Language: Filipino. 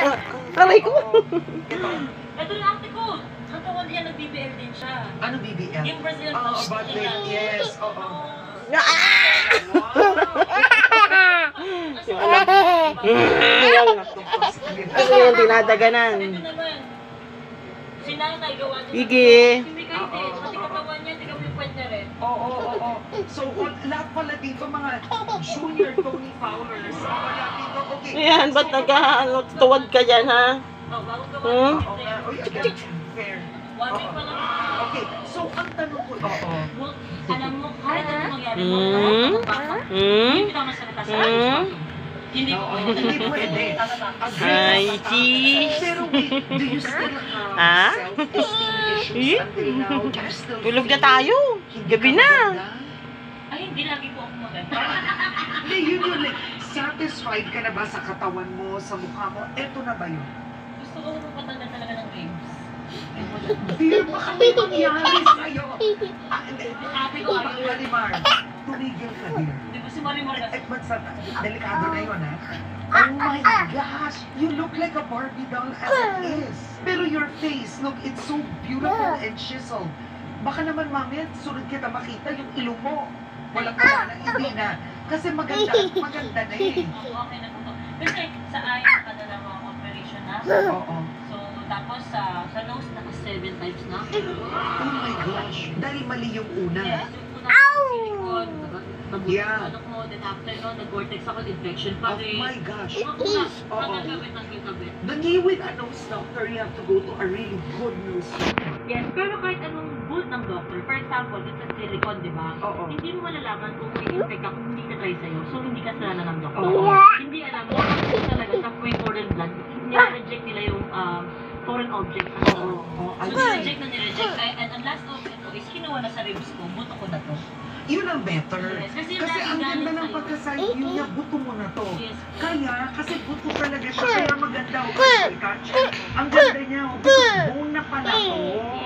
Aray ko. Ito yung ate ko. Katawan niya, nag-BBL din siya. Ano BBL? Yung Brazilian About yes, oo. Yung alam. Kasi yung dinadaganan. Ito naman. Si nanay gawa niya. Igi. Hindi kahit eh. Pati katawan niya, hindi kami pwede rin. Oo. So, lahat pala dito, mga junior Tony Fowlers. Wala dito, okay. Ayan, ba't tuwad ka dyan, ha? Bago gawa Hmm? niya. Uy, again, fair. 1 week pa lang. Okay, so ang tanong ko, Alam mo, kahit ano mangyari mo, hindi kita masalita sa hindi ko hindi pwede. Ay, cheese. Pero wait, do you still have self-esteem issues until now? Do you still Tulog na tayo. Gabi na. Ay, hindi lagi po ako maganda. Hindi, yun like, satisfied ka na ba sa katawan mo, sa mukha mo? Eto na ba yun? Gusto ko magpatanda talaga ng games. Dear, baka may mangyari sa'yo. Ate ko, Marimar, tumigil ka, dear. Di ba si Marimar kasi? Delikado na yun, ha? Oh my gosh, you look like a Barbie doll as it is. Pero your face, look, it's so beautiful and chiseled. Baka naman, mami, sunod kita makita yung ilong mo. Walang wala na, hindi na. Kasi maganda na eh. Okay na po to. Kasi sa eye, lang ang operation na. Oo. So, tapos sa nose, naka 7 times na. Oh my gosh, dahil mali yung una. Yes, yung una sa silicone, Yeah. ano ko, then after no, nag-vortex ako, infection pa Oh rin. my gosh. Nagkabit. The new with a nose doctor, you have to go to a really good nose doctor. Yes, pero kahit anong boot ng doctor, for example, dito sa silicone, di ba? Oo. Hindi mo malalaman kung may infect ka kung hindi ka try sa'yo. So, hindi ka kasalanan ng doctor. Oo. Hindi alam mo, kasi talaga sa foreign blood, nire-reject nila yung foreign object. Oo. So, nireject na nireject. And ang last object ko is kinuha na sa ribs ko, buto ko na to. Yun ang better. Yes, kasi Ang ganda ng sa'yo. pagka-side view niya, buto mo na to. Yes. Kaya, kasi buto talaga siya, kaya maganda ako touch. Ang ganda niya, buto, bone na pala to.